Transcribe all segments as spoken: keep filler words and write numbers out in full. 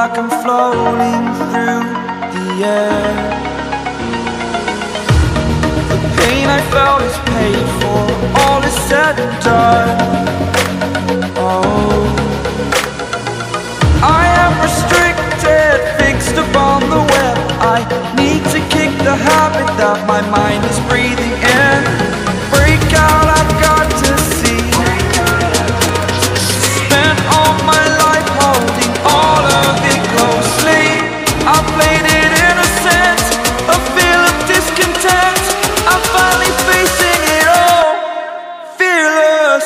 like I'm floating through the air. The pain I felt is paid for, all is said and done. Oh, I am restricted, fixed upon the web. I need to kick the habit that my mind is breathing in. Break out, I've got to see. Spent all my life holding all of it closely. I played it innocent, a feel of discontent. I'm finally facing it all, fearless.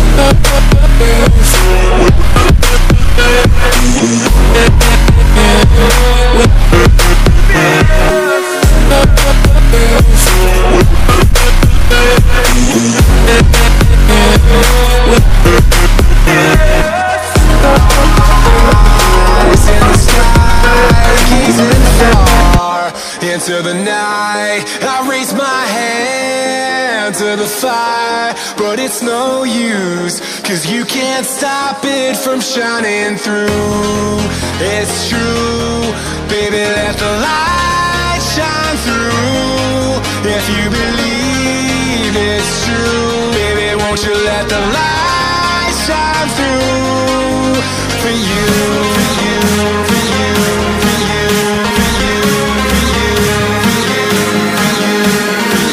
Into the night, I raise my hand to the fire, but it's no use, cause you can't stop it from shining through. It's true, baby, let the light shine through. If you believe it's true, baby, won't you let the light shine through. For you, for you, for you, for you, for you, for you, for you, for you, for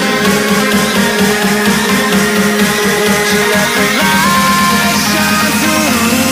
you. Won't you let the light shine through.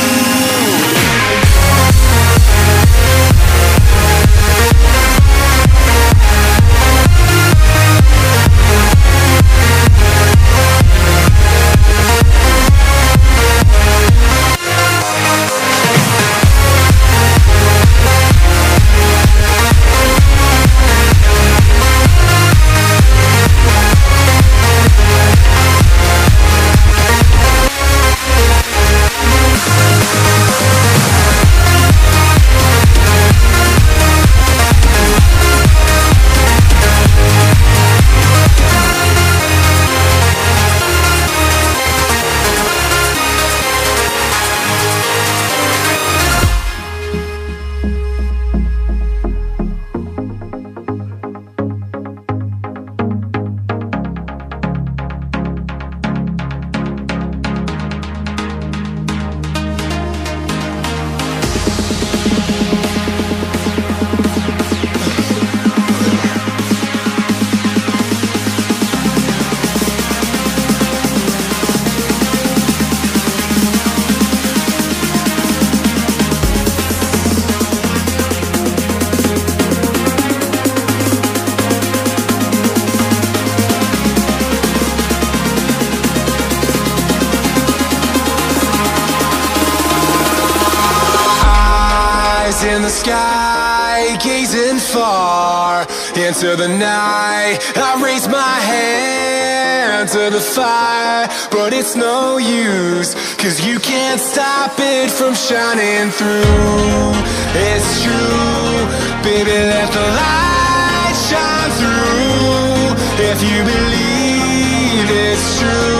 In the sky, gazing far into the night, I raise my hand to the fire, but it's no use, cause you can't stop it from shining through. It's true, baby, let the light shine through. If you believe it's true,